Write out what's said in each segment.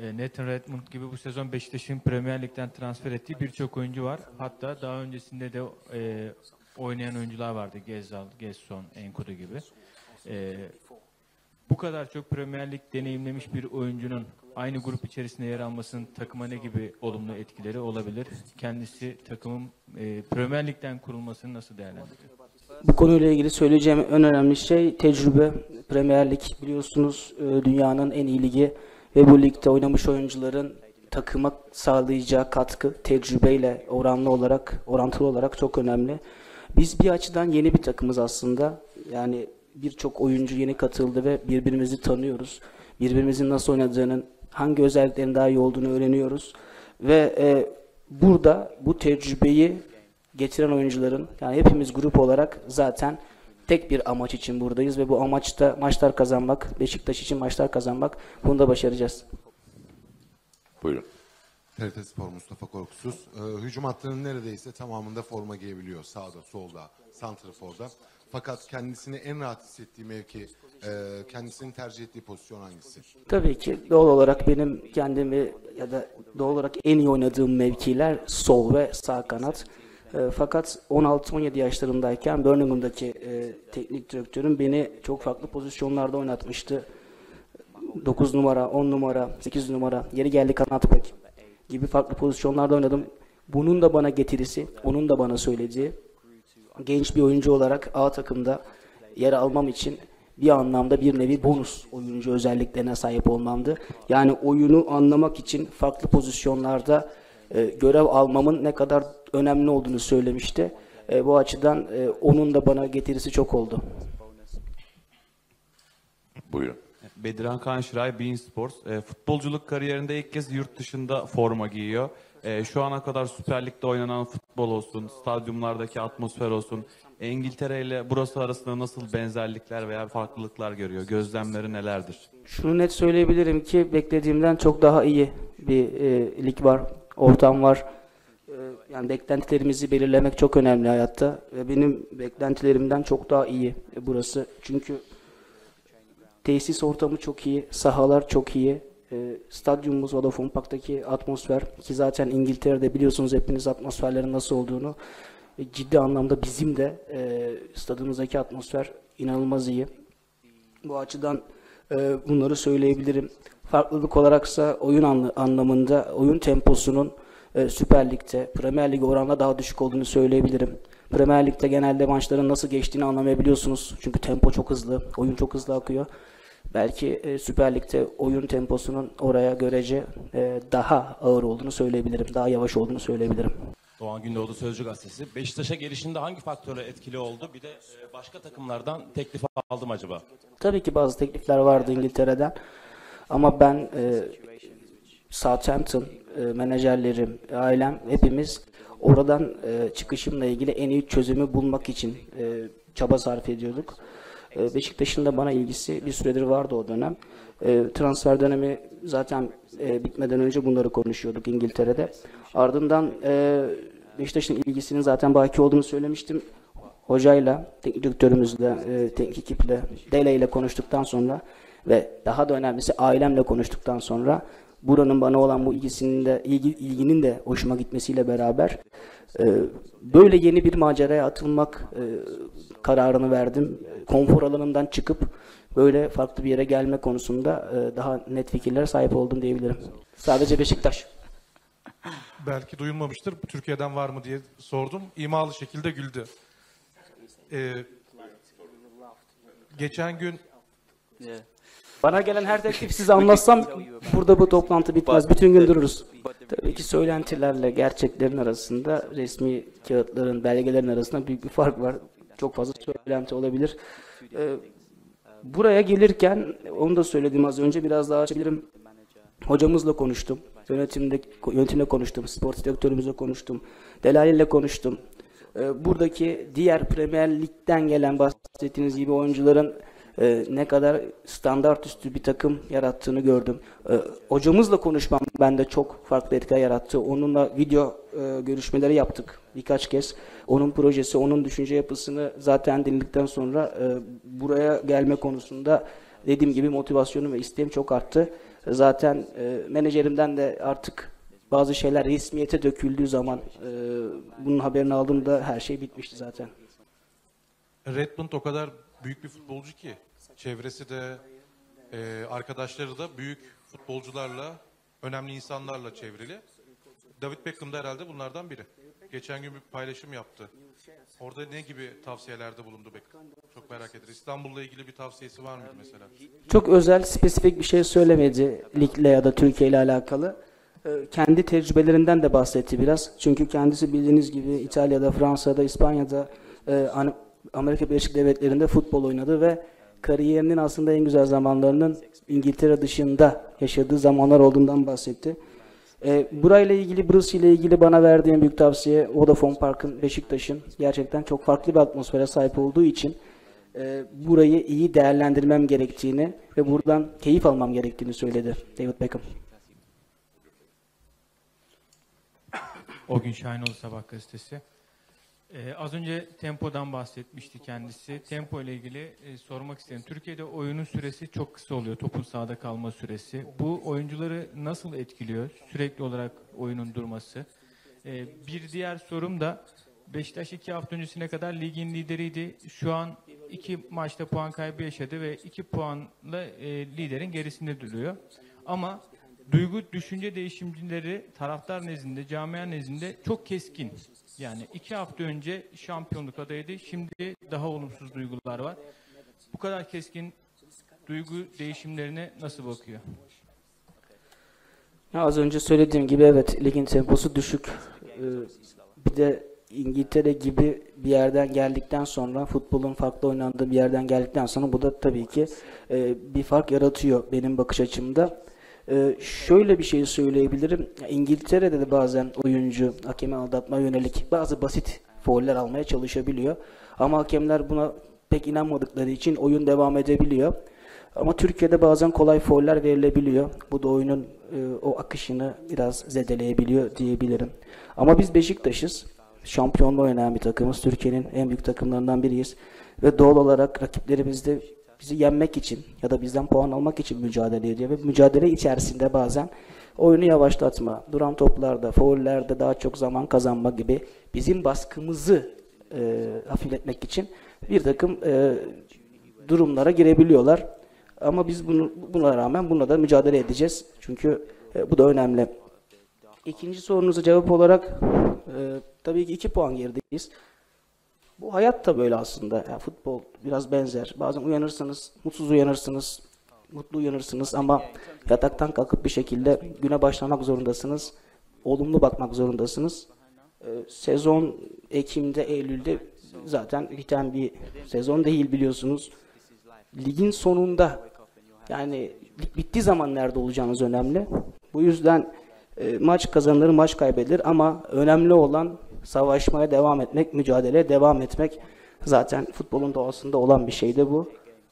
Nathan Redmond gibi bu sezon Beşiktaş'ın Premier Lig'den transfer ettiği birçok oyuncu var. Hatta daha öncesinde de oynayan oyuncular vardı. Gezal, Gesson, Enkudu gibi. Bu kadar çok Premier Lig deneyimlemiş bir oyuncunun aynı grup içerisinde yer almasının takıma ne gibi olumlu etkileri olabilir? Kendisi takımın Premier Lig'den kurulmasını nasıl değerlendiriyor? Bu konuyla ilgili söyleyeceğim en önemli şey tecrübe. Premier Lig biliyorsunuz dünyanın en iyi ligi ve bu ligde oynamış oyuncuların takıma sağlayacağı katkı tecrübeyle orantılı olarak çok önemli. Biz bir açıdan yeni bir takımız aslında. Yani birçok oyuncu yeni katıldı ve birbirimizi tanıyoruz. Birbirimizin nasıl oynadığının, hangi özelliklerin daha iyi olduğunu öğreniyoruz. Ve burada bu tecrübeyi getiren oyuncuların, yani hepimiz grup olarak zaten tek bir amaç için buradayız ve bu amaç da maçlar kazanmak, Beşiktaş için maçlar kazanmak. Bunu da başaracağız. Buyurun. TRT Spor Mustafa Korkusuz. Hücum hattının neredeyse tamamında forma giyebiliyor. Sağda, solda, santraforda. Fakat kendisini en rahat hissettiği mevki, kendisinin tercih ettiği pozisyon hangisi? Tabii ki doğal olarak benim kendimi ya da doğal olarak en iyi oynadığım mevkiler sol ve sağ kanat. Fakat 16-17 yaşlarındayken Birmingham'daki teknik direktörüm beni çok farklı pozisyonlarda oynatmıştı. 9 numara, 10 numara, 8 numara, yeri geldi kanat bek gibi farklı pozisyonlarda oynadım. Bunun da bana getirisi, onun da bana söylediği, genç bir oyuncu olarak A takımda yer almam için bir anlamda bir nevi bonus oyuncu özelliklerine sahip olmamdı. Yani oyunu anlamak için farklı pozisyonlarda görev almamın ne kadar önemli olduğunu söylemişti. Bu açıdan onun da bana getirisi çok oldu. Buyurun. Bediran Kanşıray, Bein Sports. Futbolculuk kariyerinde ilk kez yurt dışında forma giyiyor. Şu ana kadar Süper Lig'de oynanan futbol olsun, stadyumlardaki atmosfer olsun, İngiltere ile burası arasında nasıl benzerlikler veya farklılıklar görüyor? Gözlemleri nelerdir? Şunu net söyleyebilirim ki beklediğimden çok daha iyi bir lig var, ortam var. Yani beklentilerimizi belirlemek çok önemli hayatta. Benim beklentilerimden çok daha iyi burası. Çünkü tesis ortamı çok iyi, sahalar çok iyi. Stadyumumuz Vodafone Park'taki atmosfer ki zaten İngiltere'de biliyorsunuz hepiniz atmosferlerin nasıl olduğunu. Ciddi anlamda bizim de stadımızdaki atmosfer inanılmaz iyi. Bu açıdan bunları söyleyebilirim. Farklılık olaraksa oyun anlamında oyun temposunun Süper Lig'de, Premier Lig'e oranla daha düşük olduğunu söyleyebilirim. Premier Lig'de genelde maçların nasıl geçtiğini anlamayabiliyorsunuz. Çünkü tempo çok hızlı, oyun çok hızlı akıyor. Belki Süper Lig'de oyun temposunun oraya görece daha ağır olduğunu söyleyebilirim. Daha yavaş olduğunu söyleyebilirim. Doğan Gündoğdu Sözcü Gazetesi. Beşiktaş'a gelişinde hangi faktörler etkili oldu? Bir de başka takımlardan teklif aldım acaba? Tabii ki bazı teklifler vardı İngiltere'den. Ama ben Southampton menajerlerim, ailem hepimiz oradan çıkışımla ilgili en iyi çözümü bulmak için çaba sarf ediyorduk. Beşiktaş'ın da bana ilgisi bir süredir vardı o dönem. Transfer dönemi zaten bitmeden önce bunları konuşuyorduk İngiltere'de. Ardından Beşiktaş'ın ilgisinin zaten baki olduğunu söylemiştim. Hocayla, teknik direktörümüzle, teknik ekiple, Dele ile konuştuktan sonra ve daha da önemlisi ailemle konuştuktan sonra buranın bana olan bu ilginin de hoşuma gitmesiyle beraber böyle yeni bir maceraya atılmak kararını verdim. Konfor alanımdan çıkıp böyle farklı bir yere gelme konusunda daha net fikirlere sahip oldum diyebilirim. Sadece Beşiktaş. Belki duyulmamıştır. Türkiye'den var mı diye sordum. İmalı şekilde güldü. Geçen gün Bana gelen her teklif size anlatsam burada bu toplantı bitmez. Bütün gün dururuz. Tabii ki söylentilerle gerçeklerin arasında resmi kağıtların, belgelerin arasında büyük bir fark var. Çok fazla söylenti olabilir. Buraya gelirken onu da söyledim az önce biraz daha açabilirim. Hocamızla konuştum. Yönetimle konuştum. Spor direktörümüzle konuştum. Delali ile konuştum. Buradaki diğer Premier Lig'den gelen bahsettiğiniz gibi oyuncuların ne kadar standart üstü bir takım yarattığını gördüm. Hocamızla konuşmam bende çok farklı etkiler yarattı. Onunla video görüşmeleri yaptık birkaç kez. Onun projesi, onun düşünce yapısını zaten dinledikten sonra buraya gelme konusunda dediğim gibi motivasyonum ve isteğim çok arttı. Zaten menajerimden de artık bazı şeyler resmiyete döküldüğü zaman bunun haberini aldığımda her şey bitmişti zaten. Redmond o kadar büyük bir futbolcu ki çevresi de arkadaşları da büyük futbolcularla, önemli insanlarla çevrili. David Beckham da herhalde bunlardan biri. Geçen gün bir paylaşım yaptı. Orada ne gibi tavsiyelerde bulundu Beckham? Çok merak ederiz. İstanbul'la ilgili bir tavsiyesi var mıydı mesela? Çok özel, spesifik bir şey söylemedi ligle ya da Türkiye ile alakalı. Kendi tecrübelerinden de bahsetti biraz. Çünkü kendisi bildiğiniz gibi İtalya'da, Fransa'da, İspanya'da, Amerika Birleşik Devletleri'nde futbol oynadı ve kariyerinin aslında en güzel zamanlarının İngiltere dışında yaşadığı zamanlar olduğundan bahsetti. Burayla ilgili, burası ile ilgili bana verdiği en büyük tavsiye Vodafone Park'ın, Beşiktaş'ın gerçekten çok farklı bir atmosfere sahip olduğu için burayı iyi değerlendirmem gerektiğini ve buradan keyif almam gerektiğini söyledi David Beckham. O gün Şahinoğlu Sabah gazetesi. Az önce tempodan bahsetmişti kendisi. Tempo ile ilgili sormak istedim. Türkiye'de oyunun süresi çok kısa oluyor. Topun sahada kalma süresi. Bu oyuncuları nasıl etkiliyor? Sürekli olarak oyunun durması. Bir diğer sorum da Beşiktaş 2 hafta öncesine kadar ligin lideriydi. Şu an 2 maçta puan kaybı yaşadı ve 2 puanla liderin gerisinde duruyor. Ama duygu, düşünce değişimleri taraftar nezdinde, camia nezdinde çok keskin. Yani 2 hafta önce şampiyonluk adayıydı. Şimdi daha olumsuz duygular var. Bu kadar keskin duygu değişimlerine nasıl bakıyor? Az önce söylediğim gibi evet, ligin temposu düşük. Bir de İngiltere gibi bir yerden geldikten sonra, futbolun farklı oynandığı bir yerden geldikten sonra bu da tabii ki bir fark yaratıyor benim bakış açımda. Şöyle bir şey söyleyebilirim. İngiltere'de de bazen oyuncu hakemi aldatma yönelik bazı basit fauller almaya çalışabiliyor. Ama hakemler buna pek inanmadıkları için oyun devam edebiliyor. Ama Türkiye'de bazen kolay fauller verilebiliyor. Bu da oyunun o akışını biraz zedeleyebiliyor diyebilirim. Ama biz Beşiktaş'ız. Şampiyonluğu oynayan bir takımız. Türkiye'nin en büyük takımlarından biriyiz. Ve doğal olarak rakiplerimiz de bizi yenmek için ya da bizden puan almak için mücadele ediyor. Ve mücadele içerisinde bazen oyunu yavaşlatma, duran toplarda, faullerde daha çok zaman kazanma gibi bizim baskımızı hafifletmek için bir takım durumlara girebiliyorlar. Ama biz buna rağmen bununla da mücadele edeceğiz. Çünkü bu da önemli. İkinci sorunuza cevap olarak tabii ki 2 puan gerideyiz. Bu hayat da böyle aslında. Yani futbol biraz benzer. Bazen uyanırsınız, mutsuz uyanırsınız, mutlu uyanırsınız ama yataktan kalkıp bir şekilde güne başlamak zorundasınız. Olumlu bakmak zorundasınız. Sezon Ekim'de, Eylül'de zaten biten bir sezon değil biliyorsunuz. Ligin sonunda, yani lig bittiği zaman nerede olacağınız önemli. Bu yüzden maç kazanılır, maç kaybedilir ama önemli olan savaşmaya devam etmek, mücadeleye devam etmek. Zaten futbolun doğasında olan bir şey de bu.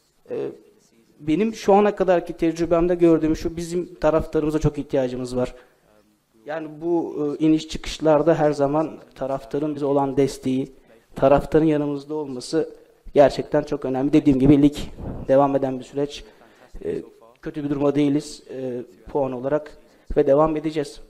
Benim şu ana kadarki tecrübemde gördüğüm şu, bizim taraftarımıza çok ihtiyacımız var. Yani bu iniş çıkışlarda her zaman taraftarın bize olan desteği, taraftarın yanımızda olması gerçekten çok önemli. Dediğim gibi lig devam eden bir süreç. Kötü bir durumda değiliz puan olarak ve devam edeceğiz.